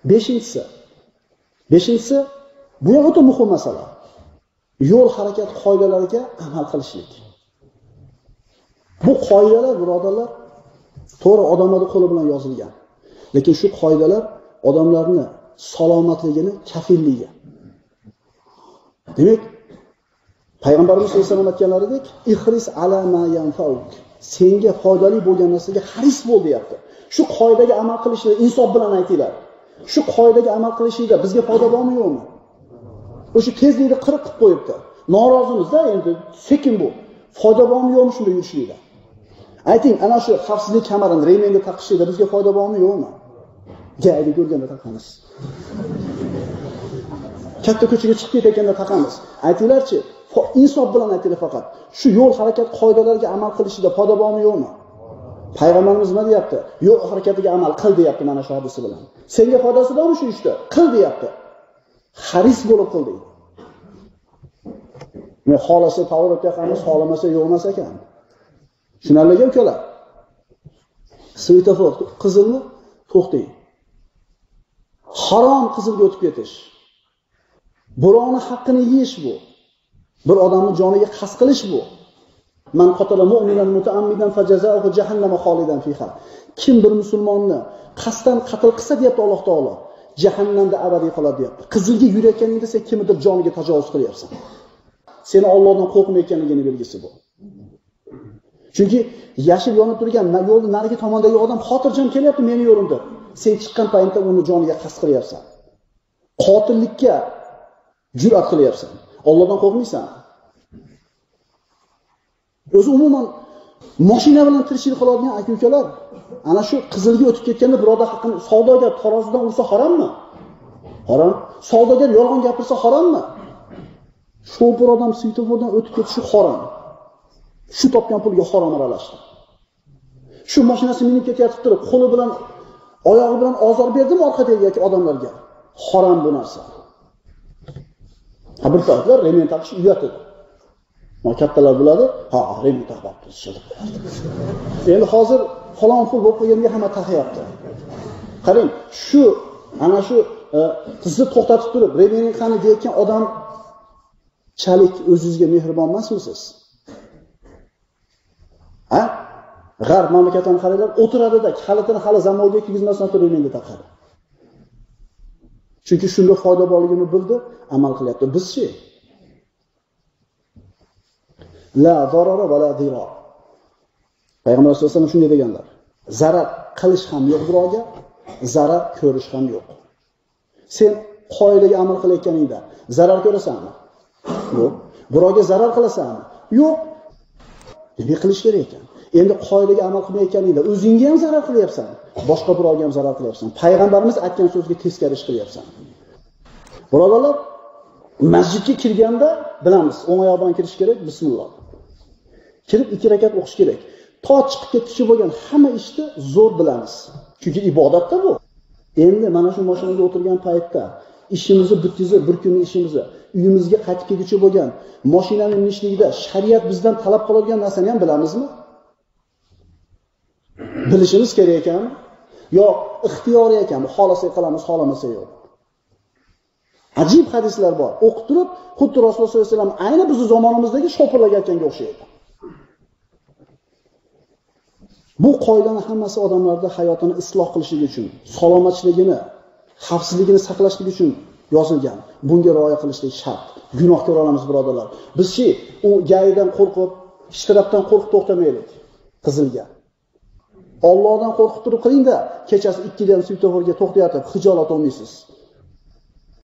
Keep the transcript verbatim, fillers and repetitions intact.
Beshinchisi. Beshinchisi bu ham o'ta muhim masala. Yo'l harakat qoidalariga amal qilishlik. Bu qoidalar, birodarlar, to'g'ri odamlarning qo'li bilan yozilgan. Lekin shu qoidalar odamlarni salomatligini kafilligiga. Demak, Payg'ambarimiz sollallohu alayhi vasallam aytganlaridek, "Ihris ala ma yanfauk." Senga foydali bo'lgan narsaga haris bo'l deyapti. Shu qoidaga amal qilishni insof bilan aytinglar. Shu qoidaga amal qilishida bizga foyda bormi yo'qmi? O'sha tezlikni qirq qilib qo'yibdi. Norozimiz-da endi, sekin bu. Foyda bormi yo'qmi shunda yurishlikda? Ayting, ana shu xavfsizlik kamarini, remenni taqishlikda bizga foyda bormi yo'qmi? Jayni ko'rganda taqamiz. Katta ko'chaga chiqib ketayotganda taqamiz. Aytinglarchi, insof bilan aytinglar faqat. Shu yo'l harakat qoidalariga amal qilishida foyda bormi yo'qmi? Payg'ambarimiz nima deyapti? Yo'l harakatiga amal qil deyapti mana shu hadis bilan. Senga foydasi bormi shu ishda? Qil deyapti. Haris bo'lib qil deydi. Men xolasa to'g'ri taqamiz, xolamasa yo'q emas ekan. Tushunarliga ukalar. Svetofor qizilni to'xtang. Harom qizilga o'tib ketish. Birovni haqqini yeyish bu. Bir odamning joniga qasd qilish bu. Man qatala mu'minan mutaammidan fajazaohu jahannama xolidan fiha. Kim bir musulmonni qasddan qatl qilsa deyapti Alloh taolo, jahannamda abadiy qoladi deyapti. Qizilga yurayotganingda sen kimnidir joniga tajovuz qilyapsan. Seni Allohdan qo'rqmayotganligini belgisi bu. Chunki yashib yonib turgan yo'lning narigi tomondagi odam xotirjam kelyapti meni yo'limda. Sen chiqqan paytda uni joniga qasd qilyapsan. Qotillikka jur'at qilyapsan. Allohdan qo'rqmaysan. O'zi umuman mashina bilan tirishlik qiladigan aka-ukalar, ana shu qizilga o'tib ketganda biroda haqqini savdogar tarozidan ursa harommi? Harom. Savdogar yolg'on gapirsa harommi? Shu bir odam svetofordan o'tib ketishi harom. Shu topgan pulga harom aralashdi. Shu mashinasi minib ketayotib turib, qo'li bilan, oyog'i bilan ozor berdimi orqadagi odamlarga? Harom bu narsa. Ha bir paytlar remen taqish uyat edi. Mana kattalar biladi, ha, remen taqibdi, shilib qo'yadi. Endi hozir falon pul bo'lib qo'yganiga hamma taqiyapti. Qarang, shu ana shu qizni to'xtatib turib, remening qani deyotgan odam chalik o'zingizga mehribon emasmisiz? Ha? G'arb mamlakatdan qaranglar, o'tiradi-da, kalitini hali zamonga kirgizmasdan turib remenda taqadi. Chunki shunda foyda borligini bildi, amal qilyapti. Bizchi? La zarara va la dirar. Payg'ambar sollallohu alayhi vasallam shunday deganlar. Zarar qilish ham yo'q birovga, zarar ko'rish ham yo'q. Sen qoidaga amal qilayotganingda zarar ko'rasanmi? Yo'q. Birovga zarar qilasanmi? Yo'q. Nima qilish kerak ekan? Endi qoidaga amal qilmayotganingda o'zingga ham zarar qilyapsan, boshqa birovga ham zarar qilyapsan. Payg'ambarimiz aytgan so'zga teskari ish qilyapsan. Birodarlar, masjidga kirganda bilamiz, o'ng oyoq bilan kirish kerak, bismillah. Kirib ikki rakat o'qish kerak. To chiqib ketishchi bo'lgan hamma ishni zo'r bilamiz. Chunki ibodatda bu. Endi mana shu mashinaga o'tirgan paytda ishimizni bitdizi, bir kunning ishimizni, uyimizga qaytib kelguchi bo'lgan mashinaning minishligida shariat bizdan talab qiladigan narsani ham bilamizmi? Bilishimiz kerak ekan, yo ixtiyoriy ekan, xolasa qilamiz, xolamasa yo'q. Ajib hadislar bor. O'qib turib, xuddi Rasululloh sollallohu alayhi vasallam ayni bizning zamonimizdagi shopirlaganga o'xshaydi. Bu qoidani hammasi odamlarda hayotini isloh qilishligi uchun, salomatligini, xavfsizligini saqlashlik uchun yozilgan. Bunga rioya qilishlik shart. Gunohga olamiz birodarlar. Bizchi u gaydan qo'rqib, ishtirabdan qo'rqib to'xtamaylik. Qizilga. Allohdan qo'rqib turib qiling-da, kechasi ikkidan svetoforga to'xtayotib xijolat olmaysiz.